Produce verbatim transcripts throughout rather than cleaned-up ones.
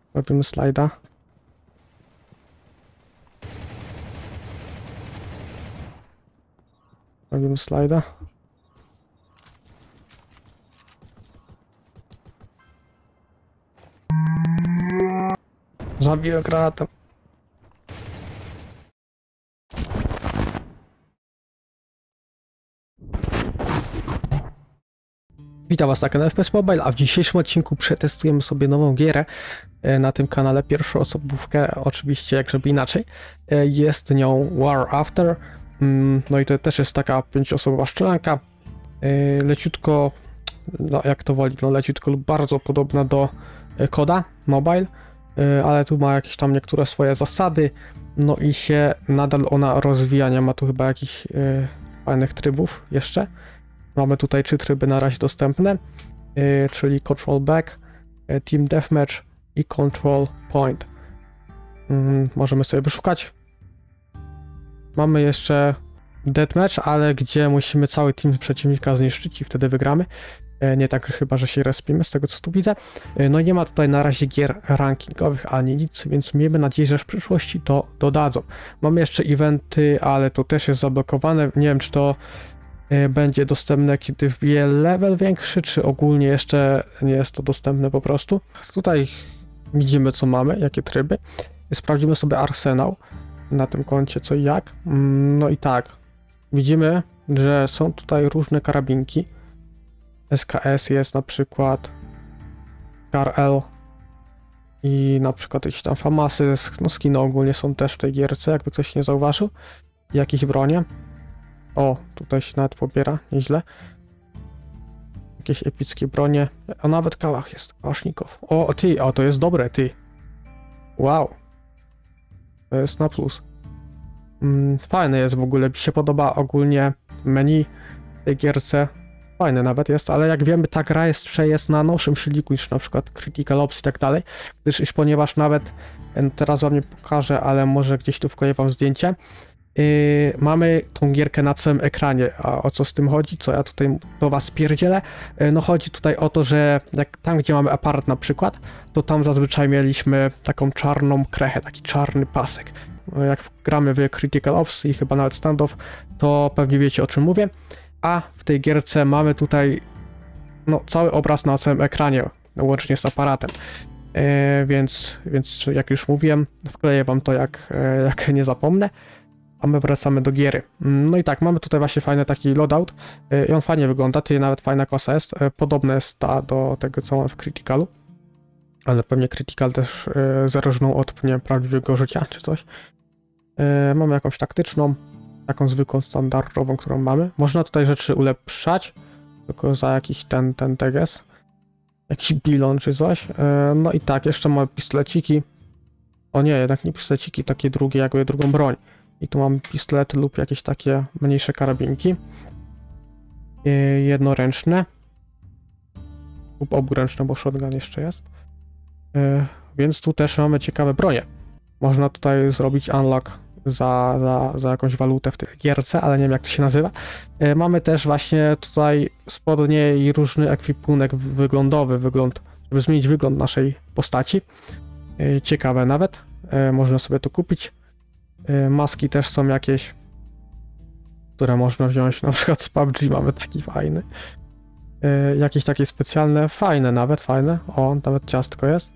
Robimy slajda. Robimy slajda. Zabiję granatem. Witam was na kanale F P S Mobile, a w dzisiejszym odcinku przetestujemy sobie nową gierę na tym kanale, pierwszoosobówkę, oczywiście jak żeby inaczej. Jest nią War After, no i to też jest taka pięcioosobowa strzelanka, leciutko, no jak to woli, no leciutko lub bardzo podobna do Coda Mobile, ale tu ma jakieś tam niektóre swoje zasady, no i się nadal ona rozwija, nie ma tu chyba jakichś fajnych trybów jeszcze. Mamy tutaj trzy tryby na razie dostępne, yy, czyli Control Back, yy, Team Deathmatch i Control Point. Yy, możemy sobie wyszukać. Mamy jeszcze Deathmatch, ale gdzie musimy cały team przeciwnika zniszczyć i wtedy wygramy. Yy, nie tak chyba, że się respimy z tego co tu widzę. Yy, no i nie ma tutaj na razie gier rankingowych ani nic, więc miejmy nadzieję, że w przyszłości to dodadzą. Mamy jeszcze eventy, ale to też jest zablokowane. Nie wiem, czy to będzie dostępne, kiedy wbije level większy, czy ogólnie jeszcze nie jest to dostępne po prostu. Tutaj widzimy co mamy, jakie tryby. Sprawdzimy sobie arsenał na tym koncie, co i jak. No i tak, widzimy, że są tutaj różne karabinki. S K S jest na przykład, K R L i na przykład jakieś tam famasy, no skiny ogólnie są też w tej gierce, jakby ktoś nie zauważył. Jakieś bronie. O, tutaj się nawet pobiera, nieźle. Jakieś epickie bronie. A nawet kałach jest, kałasznikow. O, ty, o to jest dobre, ty. Wow. To jest na plus. Mm, fajne jest w ogóle, mi się podoba ogólnie menu tej gierce. Fajne nawet jest, ale jak wiemy, ta gra jeszcze jest na nowszym silniku niż na przykład Critical Ops i tak dalej. Gdyż, ponieważ nawet, teraz wam nie pokażę, ale może gdzieś tu wkleję wam zdjęcie. Yy, mamy tą gierkę na całym ekranie, a o co z tym chodzi, co ja tutaj do was pierdzielę, yy, no chodzi tutaj o to, że jak tam gdzie mamy aparat na przykład, to tam zazwyczaj mieliśmy taką czarną krechę, taki czarny pasek. Yy, jak gramy w Critical Ops i chyba nawet Standoff, to pewnie wiecie o czym mówię, a w tej gierce mamy tutaj no, cały obraz na całym ekranie, łącznie z aparatem. Yy, więc, więc jak już mówiłem, wkleję wam to jak, yy, jak nie zapomnę. A my wracamy do giery. No i tak, mamy tutaj właśnie fajny taki loadout i on fajnie wygląda, tutaj nawet fajna klasa jest, podobna jest ta do tego co mam w Criticalu, ale pewnie Critical też zależną od nie, prawdziwego życia czy coś. Mamy jakąś taktyczną, taką zwykłą, standardową, którą mamy. Można tutaj rzeczy ulepszać, tylko za jakiś ten, ten teges, jakiś bilon czy coś. No i tak, jeszcze mamy pistoleciki. O nie, jednak nie pistoleciki, takie drugie, jakby drugą broń. I tu mam pistolety lub jakieś takie mniejsze karabinki. Jednoręczne. Lub oburęczne, bo shotgun jeszcze jest. Więc tu też mamy ciekawe bronie. Można tutaj zrobić unlock za, za, za jakąś walutę w tej gierce, ale nie wiem jak to się nazywa. Mamy też właśnie tutaj spodnie i różny ekwipunek wyglądowy, wygląd, żeby zmienić wygląd naszej postaci. Ciekawe nawet. Można sobie to kupić. Maski też są jakieś, które można wziąć, na przykład z P U B G mamy taki fajny. Jakieś takie specjalne, fajne nawet, fajne. O, nawet ciastko jest.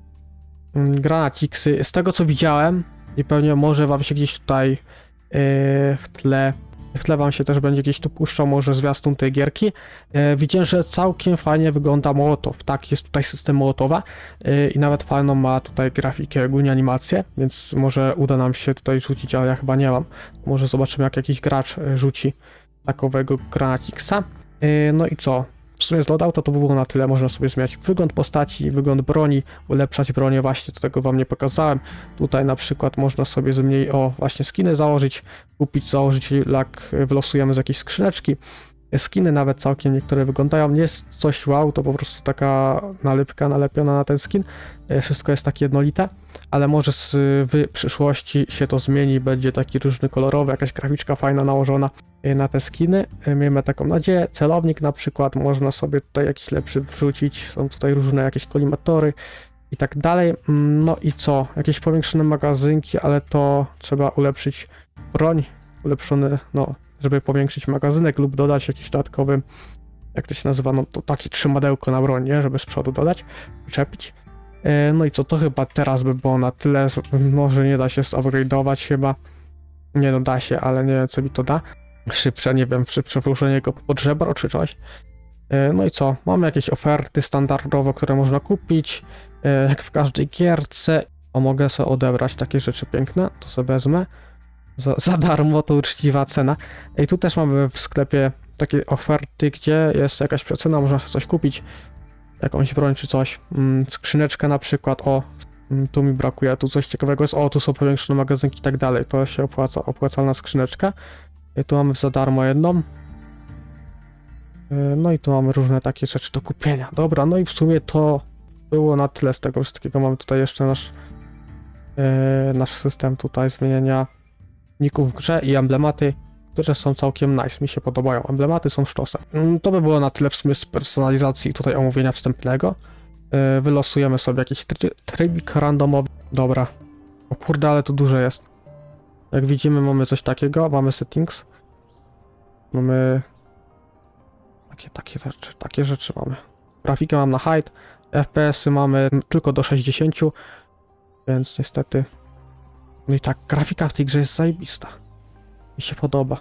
Granaciksy. Z tego co widziałem i pewnie może wam się gdzieś tutaj w tle, w tle wam się też będzie gdzieś tu puszczał może zwiastun tej gierki. Widziałem, że całkiem fajnie wygląda Mołotow. Tak, jest tutaj system Mołotowa i nawet fajną ma tutaj grafikę, ogólnie animację, więc może uda nam się tutaj rzucić, ale ja chyba nie mam. Może zobaczymy jak jakiś gracz rzuci takowego granaciksa. No i co? W sumie z loadouta to by było na tyle, można sobie zmieniać wygląd postaci, wygląd broni, ulepszać bronię, właśnie do tego wam nie pokazałem. Tutaj na przykład można sobie zmienić, o właśnie skiny założyć, kupić, założyć, jak wylosujemy z jakiejś skrzyneczki. Skiny nawet całkiem niektóre wyglądają, nie jest coś wow, to po prostu taka nalepka nalepiona na ten skin. Wszystko jest takie jednolite, ale może w przyszłości się to zmieni, będzie taki różny kolorowy, jakaś graficzka fajna nałożona na te skiny. Miejmy taką nadzieję. Celownik na przykład można sobie tutaj jakiś lepszy wrzucić, są tutaj różne jakieś kolimatory, i tak dalej. No i co? Jakieś powiększone magazynki, ale to trzeba ulepszyć broń, ulepszony, no, żeby powiększyć magazynek lub dodać jakiś dodatkowy, jak to się nazywa, no to takie trzymadełko na broń, nie? Żeby z przodu dodać, przyczepić. No i co, to chyba teraz by było na tyle, może nie da się upgrade'ować chyba, nie no da się, ale nie wiem co mi to da, szybsze, nie wiem, szybsze poruszenie go pod żebro czy coś. No i co, mamy jakieś oferty standardowo, które można kupić, jak w każdej gierce, o mogę sobie odebrać takie rzeczy piękne, to sobie wezmę, za, za darmo, to uczciwa cena. I tu też mamy w sklepie takie oferty, gdzie jest jakaś przecena, można sobie coś kupić, jakąś broń czy coś, skrzyneczkę na przykład, o, tu mi brakuje, tu coś ciekawego jest, o, tu są powiększone magazynki i tak dalej, to się opłaca, opłacalna skrzyneczka. I tu mamy za darmo jedną. No i tu mamy różne takie rzeczy do kupienia. Dobra, no i w sumie to było na tyle z tego wszystkiego. Mamy tutaj jeszcze nasz, yy, nasz system tutaj zmieniania ników w grze i emblematy, które są całkiem nice, mi się podobają. Emblematy są sztosem. To by było na tyle w sumie z personalizacji tutaj omówienia wstępnego. Yy, wylosujemy sobie jakiś try trybik randomowy. Dobra. O kurde, ale to duże jest. Jak widzimy, mamy coś takiego, mamy settings. Mamy takie, takie rzeczy, takie rzeczy mamy. Grafikę mam na height, F P S-y mamy tylko do sześćdziesięciu, więc niestety. No i tak, grafika w tej grze jest zajebista. Mi się podoba.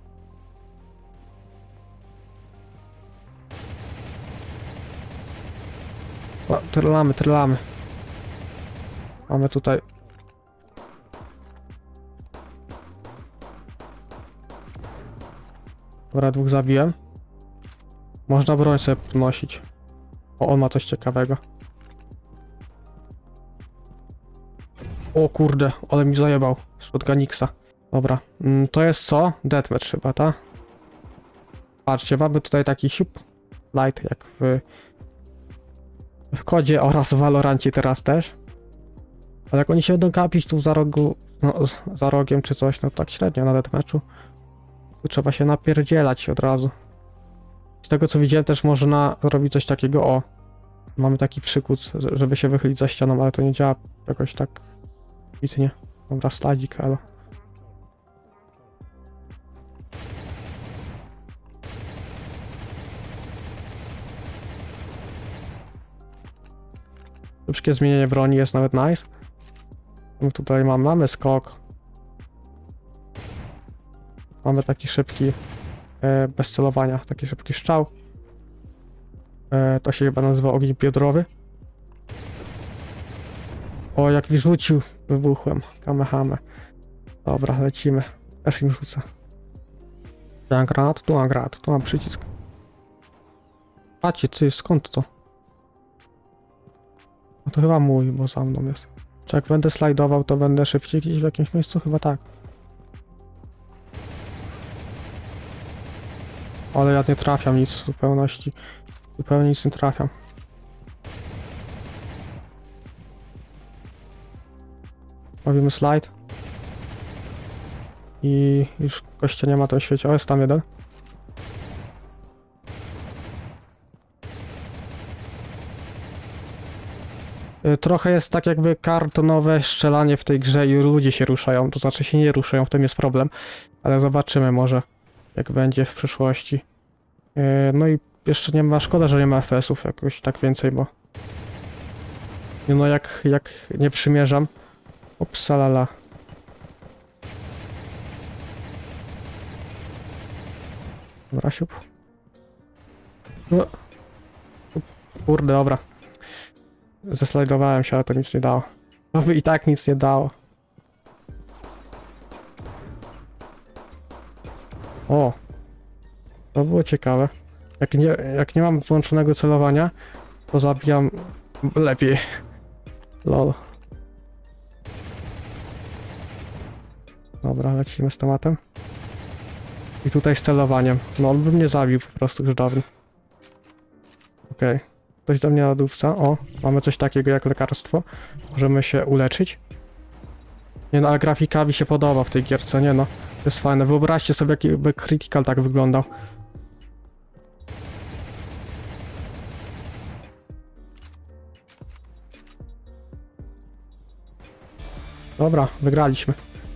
O, trylamy, trylamy. Mamy tutaj. Dobra, dwóch zabiłem. Można broń sobie podnosić. O, on ma coś ciekawego. O kurde, ale mi zajebał. Shotguniksa. Dobra, to jest co? Deathmatch chyba, ta? Patrzcie, mamy tutaj taki siup light, jak w w kodzie oraz w Valorancie teraz też. Ale jak oni się będą gapić tu za rogu, no, za rogiem czy coś, no tak średnio na deathmatchu. Tu trzeba się napierdzielać od razu. Z tego co widziałem też można robić coś takiego, o. Mamy taki przykuc, żeby się wychylić za ścianą, ale to nie działa jakoś tak bitnie. Dobra, sladzik, ale... Szybkie zmienienie broni jest nawet nice. My tutaj mamy, mamy skok. Mamy taki szybki, e, bez celowania, taki szybki strzał. E, to się chyba nazywa ogień biodrowy. O, jak mi rzucił, wybuchłem. Kamehame. Dobra, lecimy. Też im rzucę. Tu mam granat, tu mam granat, tu mam przycisk. Patrzcie, ty, skąd to? No to chyba mój, bo za mną jest. Czy jak będę slajdował, to będę szybciej gdzieś w jakimś miejscu? Chyba tak. Ale ja nie trafiam nic w zupełności. Zupełnie nic nie trafiam. Robimy slajd. I już gościa nie ma to w świecie. O, jest tam jeden. Trochę jest tak jakby kartonowe strzelanie w tej grze i ludzie się ruszają, to znaczy się nie ruszają, w tym jest problem, ale zobaczymy może jak będzie w przyszłości. No i jeszcze nie ma, szkoda, że nie ma F P S-ów jakoś tak więcej, bo no jak, jak nie przymierzam. Upsalala. Dobra, siup. No. Kurde, dobra. Zeslajdowałem się, ale to nic nie dało. To by i tak nic nie dało. O! To było ciekawe. Jak nie, jak nie mam włączonego celowania, to zabijam lepiej. Lol. Dobra, lecimy z tematem. I tutaj z celowaniem. No on by mnie zabił po prostu już dawno. Okej. Okay. Ktoś do mnie lodówca. O, mamy coś takiego jak lekarstwo. Możemy się uleczyć. Nie no, ale grafika mi się podoba w tej gierce, nie no. To jest fajne. Wyobraźcie sobie, jakby Critical tak wyglądał. Dobra, wygraliśmy.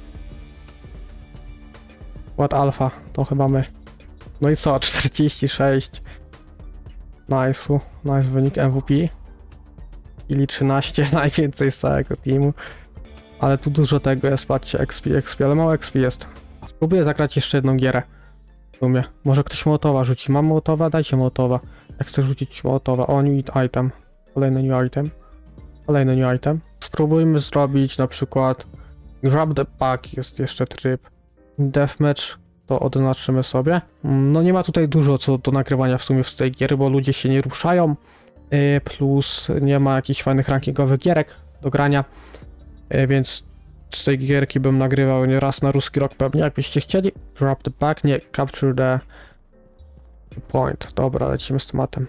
What Alpha, to chyba my. No i co, czterdzieści sześć. Nice, nice wynik M V P. Ili trzynaście, najwięcej z całego teamu. Ale tu dużo tego jest, patrzcie, X P, X P, ale mało X P jest. Spróbuję zagrać jeszcze jedną gierę. W sumie. Może ktoś Mołotowa rzuci. Mam Mołotowa? Dajcie Mołotowa. Jak chcę rzucić Mołotowa. O, new item. Kolejny new item. Kolejny new item. Spróbujmy zrobić na przykład Grab the Pack, jest jeszcze tryb. Deathmatch to odznaczymy sobie. No nie ma tutaj dużo co do nagrywania w sumie z tej giery, bo ludzie się nie ruszają. Plus nie ma jakichś fajnych rankingowych gierek do grania. Więc z tej gierki bym nagrywał nie raz na ruski rok pewnie, jakbyście chcieli. Grab the Pack, nie, Capture the Point. Dobra, lecimy z tematem.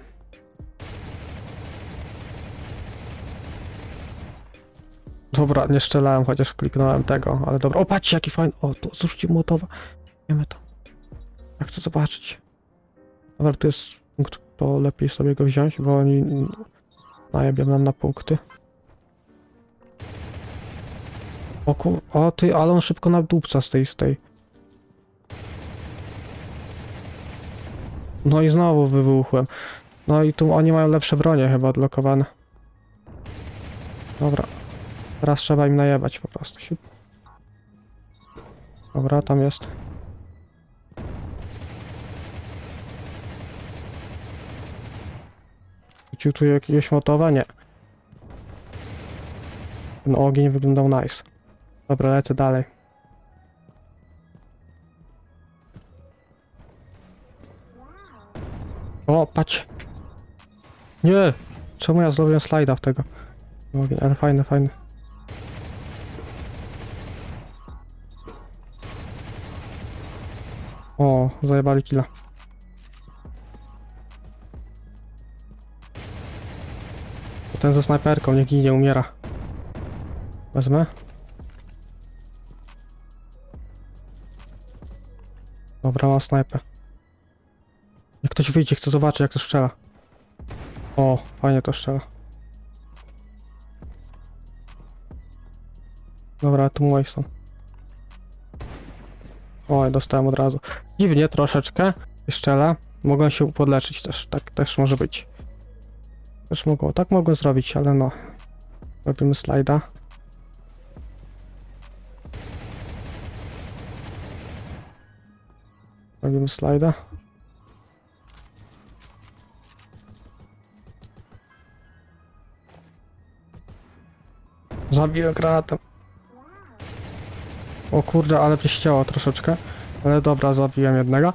Dobra, nie strzelałem, chociaż kliknąłem tego, ale dobra. O, patrzcie, jaki fajny. O, to zrzucił Mołotowa. Wiemy to. Ja chcę zobaczyć. Dobra, tu jest punkt, to lepiej sobie go wziąć, bo oni najebią nam na punkty. O kur... O ty, ale on szybko nadupca z tej, z tej. No i znowu wybuchłem. No i tu oni mają lepsze bronie chyba odblokowane. Dobra. Teraz trzeba im najebać po prostu. Dobra, tam jest. Rzucił tu jakiegoś Mołotowa? Nie. Ten ogień wyglądał nice. Dobra, lecę dalej. O, patrz. Nie! Czemu ja zrobiłem slajda w tego? Ogień, ale fajny, fajny. O, zajebali killa. Ten ze snajperką, nie ginie, umiera. Wezmę. Dobra, mam snajpę. Jak ktoś wyjdzie, chcę zobaczyć jak to strzela. O, fajnie to strzela. Dobra, tu moi są. Oj, dostałem od razu. Dziwnie troszeczkę. Strzela. Mogą się podleczyć też. Tak też może być. Też mogą. Tak mogą zrobić, ale no. Robimy slajda. Robimy slajda. Zabiłem granatem. O kurde, ale pieściało troszeczkę. Ale dobra, zabiłem jednego.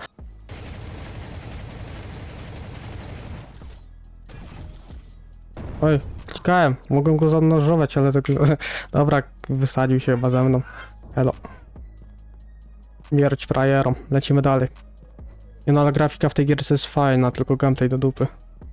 Oj, klikałem. Mogłem go zanurzować, ale tak... Dobra, wysadził się chyba ze mną. Elo. Śmierć frajerom. Lecimy dalej. Nie no, ale grafika w tej gierce jest fajna, tylko gameplay do dupy.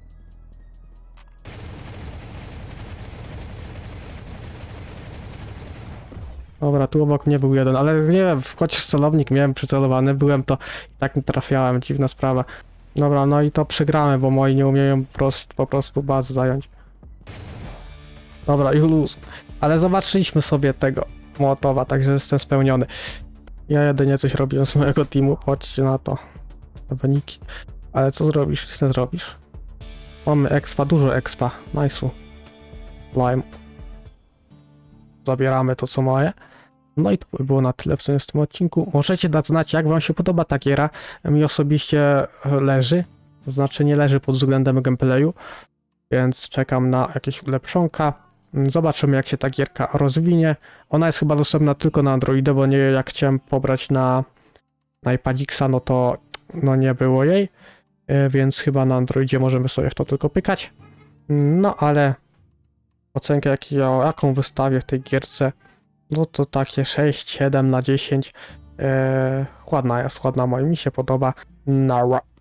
Dobra, tu obok mnie był jeden, ale nie wiem, chociaż celownik miałem przycelowany, byłem to i tak nie trafiałem, dziwna sprawa. Dobra, no i to przegramy, bo moi nie umieją po prostu, po prostu bazę zająć. Dobra, i luz. Ale zobaczyliśmy sobie tego Mołotowa, także jestem spełniony. Ja jedynie coś robiłem z mojego teamu, chodźcie na to. Te wyniki. Ale co zrobisz? Co zrobisz? Mamy expa, dużo expa. Nice'u. Lime. Zabieramy to co moje. No i to by było na tyle w sumie w tym odcinku. Możecie dać znać, jak wam się podoba ta giera. Mi osobiście leży. To znaczy nie leży pod względem gameplayu. Więc czekam na jakieś ulepszonka. Zobaczymy jak się ta gierka rozwinie. Ona jest chyba dostępna tylko na Androida, bo nie jak chciałem pobrać na, na iPadixa, no to no nie było jej. Więc chyba na Androidzie możemy sobie w to tylko pykać. No ale ocenkę jak ja, jaką wystawię w tej gierce, no to takie sześć siedem na dziesięć. Eee, ładna jest, ładna, moim mi się podoba. Nara.